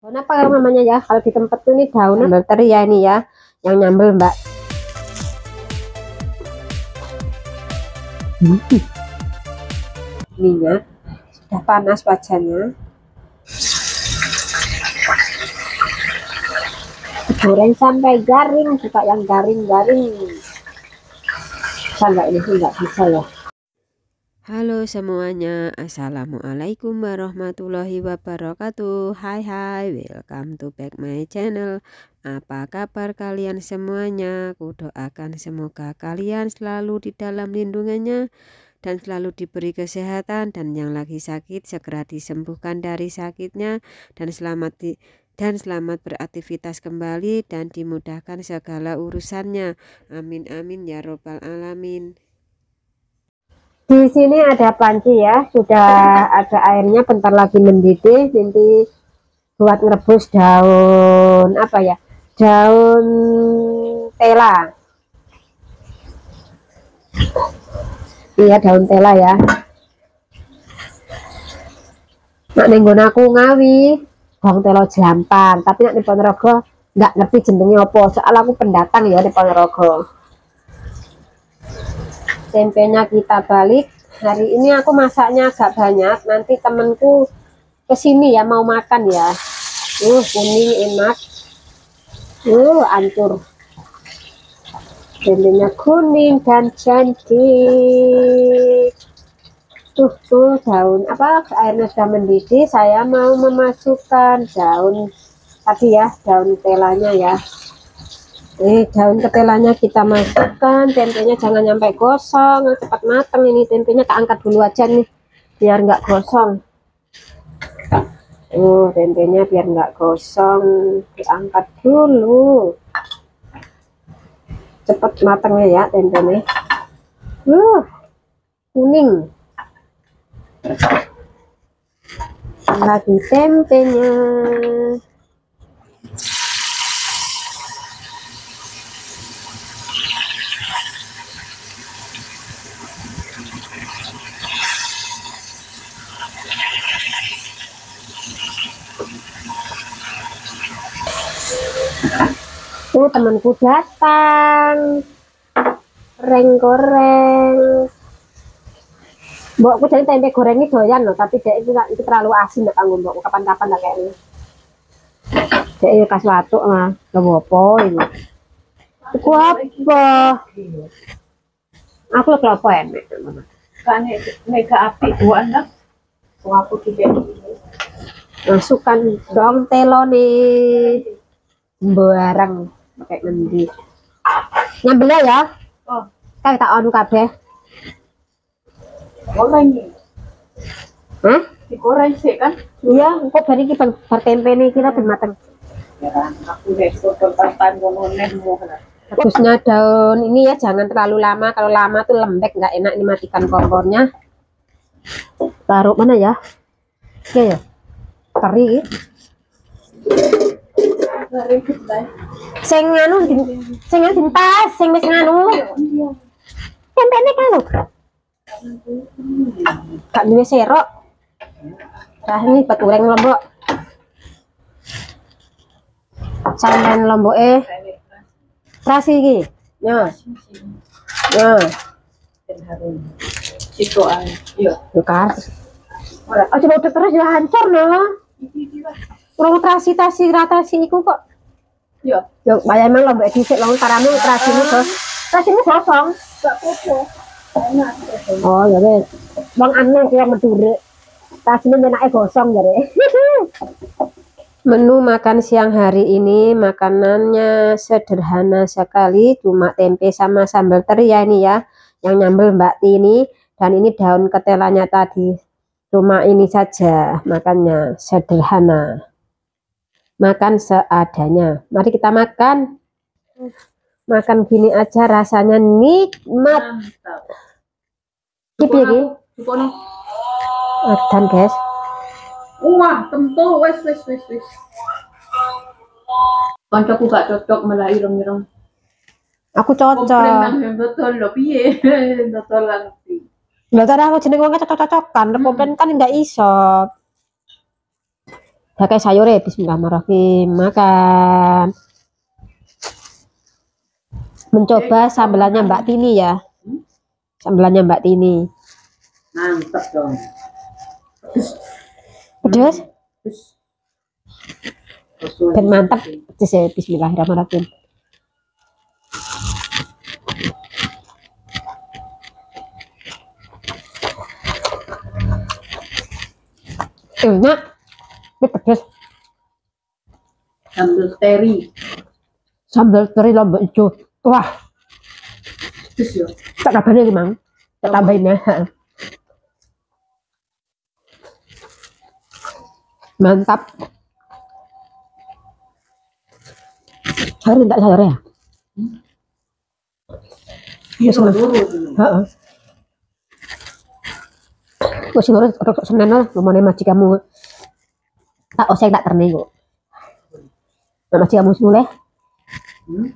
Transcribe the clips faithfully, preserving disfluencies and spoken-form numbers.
Daun apa namanya ya? Kalau di tempat tuh ini daun sambal teri ya, ini ya, yang nyambel Mbak. Hmm. Minyak sudah panas wajannya. Goreng sampai garing, suka yang garing-garing. Bisa nggak ini? Nggak bisa ya. Halo semuanya, assalamualaikum warahmatullahi wabarakatuh. Hai hai, welcome to back my channel. Apa kabar kalian semuanya? Kudoakan semoga kalian selalu di dalam lindungannya dan selalu diberi kesehatan, dan yang lagi sakit segera disembuhkan dari sakitnya, dan selamat di dan selamat beraktivitas kembali dan dimudahkan segala urusannya. Amin amin ya robbal alamin. Di sini ada panci ya, sudah ada airnya, bentar lagi mendidih. Nanti buat ngerebus daun apa ya, daun tela. Iya, daun tela ya. Nak nenggon aku ngawi daun tela Jlampan, tapi nak di Ponorogo nggak ngerti jenenge apa, soal aku pendatang ya di Ponorogo. Tempenya kita balik. Hari ini aku masaknya agak banyak, nanti temenku kesini ya mau makan ya. Uh kuning enak, uh ancur, tempenya kuning dan cantik. Tuh tuh daun apa, airnya sudah mendidih. Saya mau memasukkan daun tadi ya, daun telanya ya. Eh, daun ketelanya kita masukkan, tempenya jangan sampai gosong, cepat matang ini tempenya. Tak angkat dulu aja nih biar nggak gosong. Oh, tempenya biar nggak gosong diangkat dulu, cepat matangnya ya tempenya. Uh, kuning lagi tempenya. Oh, temanku datang, goreng-goreng. Mbokku jadi tempe goreng ini doyan loh, tapi dia itu, itu terlalu asin nggak kanggo mbokku, kapan-kapan lah kayaknya. Dia kas watuk mah, gak apa ini. Iku apa? Aku lagi apa enak. Kan mega api buat anak. Aku tidak. Masukkan dong telo nih, bareng pakai ngendi. Nyambel ya. Oh, kayak tak anu kabeh. goreng nih. Hah? Digoreng sih kan? Iya, kok bari iki bar tempe nih kita ben mateng. Ya, aku deh kotor tantan ngono-ngono mau kan. Rebusnya daun ini ya jangan terlalu lama, kalau lama tuh lembek, nggak enak, ini matikan kompornya. Taruh mana ya? Oke ya. Kari. Goreng kita. Sing anu sing dintas, sing wis nganu. Tempene kan lho. Kak duwe serok. Nah ini petureng lombok. Sampean lomboke rasi iki. Nah. Nah. Dan harum. Cikoan. Iya. Bukan. Ora, aja mau terus ya hancur no. Kurang terasi tasi ratasi iku kok. Iya. Yo bayar emang lombok dhisik lho taramu terasimu terus. Terasimu kosong. Gak apa-apa. Enak. Oh ya wes. Wong aneh kaya medure. Rasine enake gosong jare. Menu makan siang hari ini makanannya sederhana sekali, cuma tempe sama sambal teri ya ini ya, yang nyambel Mbak Tini, dan ini daun ketelanya tadi. Cuma ini saja, makannya sederhana, makan seadanya. Mari kita makan. Makan gini aja rasanya nikmat. Mantap. Iki iki. Dukono. Adan guys. Wah, tentu wes wes wes wes. Kancaku gak cocok malah ireng-ireng. Aku cocok. Komplain betul lho piye? Betul ngerti. Lah tadi aku jeneng wong cocok-cocokan, komplain kan ndak iso. Pakai sayur ya, bismillahirrahmanirrahim. Makan. Mencoba sambelannya Mbak Tini ya. Sambelannya Mbak Tini. Mantap dong. Pedas? Dan mantap. Pedas. Ya, bismillahirrahmanirrahim. Enak. Ini pedas. Sambal teri. Sambal teri lombok hijau. Wah, Pedas ya. tak tambahin lagi mang. Tak tambahin ya. Mantap. Sayur minta sayur ya. Iya, Terus dulu. heeh. Wis lho rok senen lho lumane majikanmu. Tak oseng tak terne kok. Nek majikanmu mulai. Hmm?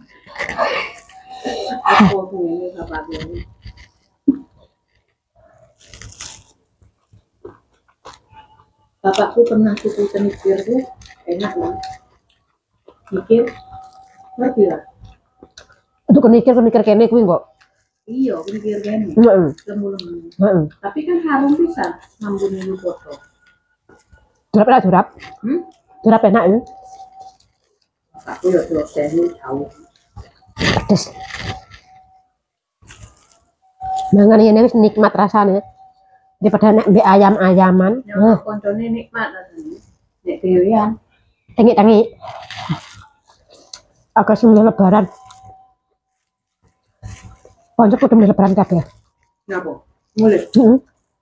Aku tuh ini bapak ini. Bapakku pernah suku tenikir tuh enak loh. Mikir, ngerti lah. Itu kenikir kenikir kene kuwi kok. Iya, mikir kan. Heeh. Lemu-lemu. Heeh. Tapi kan harum bisa ngambun ini foto. Durap enak durap. Hmm? Durap enak ya. Aku ya dosen tahu. Pedes. Mangan ini wis nikmat rasanya. Daripada nek mbek ayam-ayaman. Yang Nah, koncone nikmat rasanya. Nek dewean. tengik-tengik. Agak semula lebaran. Konco kudu mulai lebaran kabeh. Ngapa? Mulai. Heeh.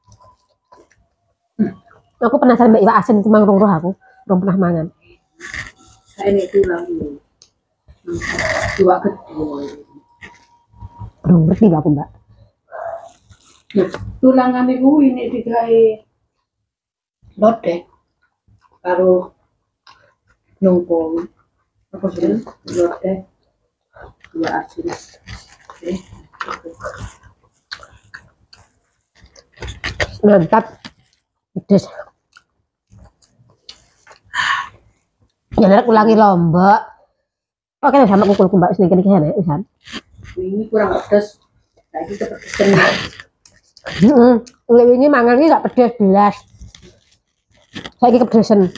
Aku penasaran mbak iwak asin cuma roh aku, belum pernah mangan. Saya ini tulang dulu. Dua kedua. Belum ngerti lah aku mbak. Nah, tulangan itu ini digawe lodeh karo nongkol. Apa sih? Lodeh dua asin. Eh. Mantap. Pedes. Jangan ulangi lombok. Oke, sama kukulku mbak sedikit dikit ya, Isan. Ini kurang pedas. Lagi kepedesan. Heeh. Ini mangan ini gak pedes belas. Saiki kepedesan.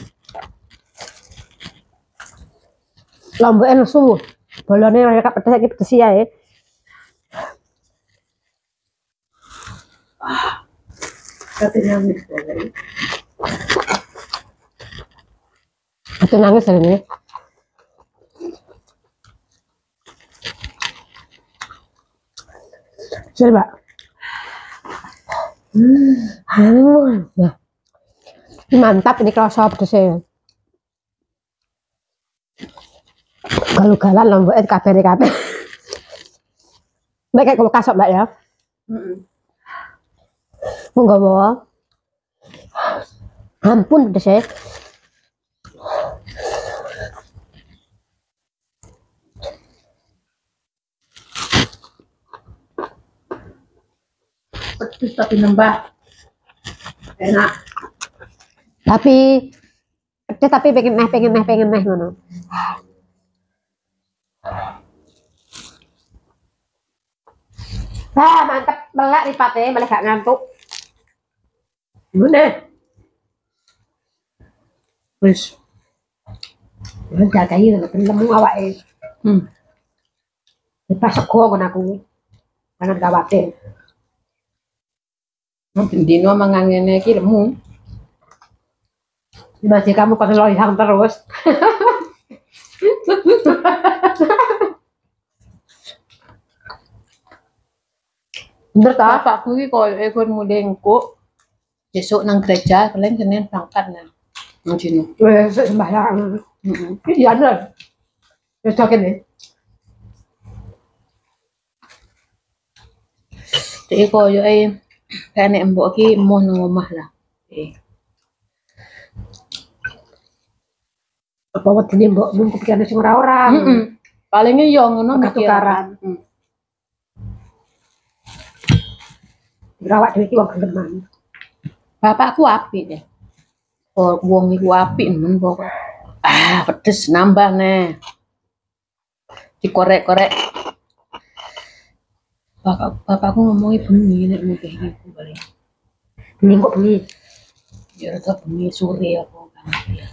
Lomboknya nesu. Bolone ora gak pedes saiki pedes ya. Katanya nangis dari. Itu nangis hari ini. Sini mbak. Hmm. Nah. Mantap ini kerasa pedesnya. Galu-galan lomboknya kabeh kabeh. Mbak kayak kalau kasok mbak ya. Heeh. Monggo bawa. Ampun pedesnya. Pedas tapi nambah. Enak. Tapi pedes tapi pengen neh pengen neh pengen neh ngono. Ah, mantep melek ripate, malah gak ngantuk. Ngene. Wis. Udah kayak lemu awake. Hmm. Pas sego kon aku. Jangan khawatir. Mungkin dino mangan ngene iki lemu. Masih kamu kon loyang terus. Bener ta? Bapakku iki koyo ekor mulengko. Besok nang gereja, kalian Senin berangkat nang nang dino. Wes sembahyang. Heeh. Iya bener. Wes tok kene. Jadi koyo e kayak nek mbok iki emoh nang omah lah. Eh. Apa wedine mbok mung kepikiran sing ora-ora. Heeh. Paling yo ngono Tukaran. Hmm. Rawak dhewe iki wong geneman. Bapakku apik deh. Kok wong iku apik men pokok. Ah, pedes nambah nih. Dikorek-korek. Bapak bapakku ngomongnya bengi nek mungkin iku paling. Ini kok bengi. Ya rada bengi sore apa kan.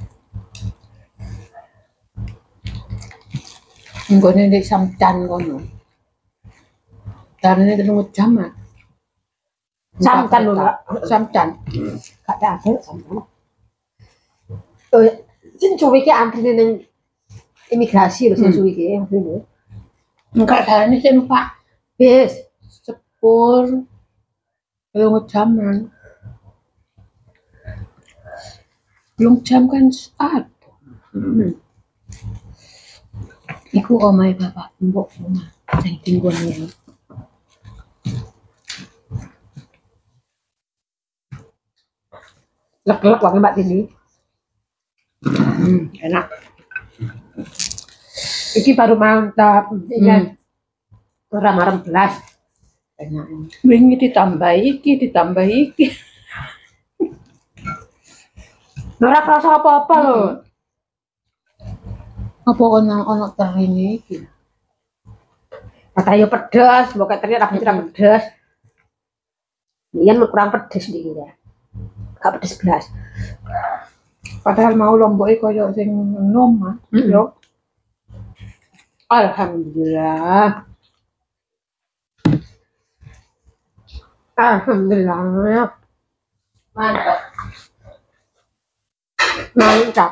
Nggone ndek Samcan kono. Darane telung jam ah. Samcan lho, Mbak. Samcan. Gak ada samcan. Oh, sing suwi ki antrine ning imigrasi lho sing suwi ki antrine. Enggak darane sing Pak Bis sepur telung jaman. Belum jam kan ada. Hmm. Iku omahe bapak mbok omah sing tinggone. lek-lek wae Mbak Tini. Hmm, enak. Iki baru mantap. Iya. Ora marem belas. Enak. Wingi ditambah iki, ditambah iki. Ora kerasa apa-apa lho. Apa ono ono terine iki? Kata yo pedes, mbok ternyata ra Mm-mm. pedes. Iyan kurang pedes iki ya. Gak pedes belas. Padahal mau lomboke koyo sing enom ah. Mm-mm. Yo. Alhamdulillah. Alhamdulillah. Mantap. Mantap.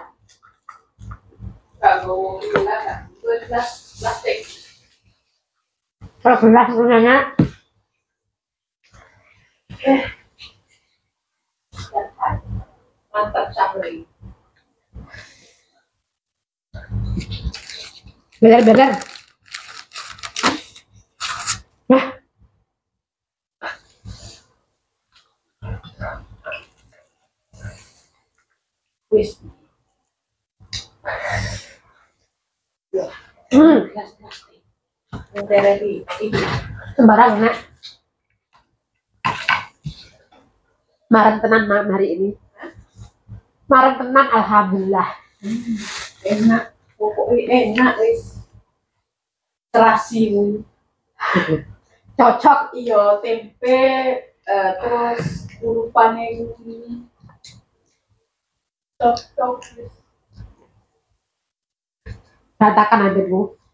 Kalau gila gelas plastik. Kalau gelas punyanya Mantap sekali. beler-beler. Nah, Wis. hmm, Gelas plastik. Ngerti iki. sembarang enak. Marem tenan Mak, hari ini. Marem tenan alhamdulillah. Enak. Pokoknya enak wis. Terasi. Cocok. Iya, tempe eh, terus urupan yang cocok. Berantakan adikmu.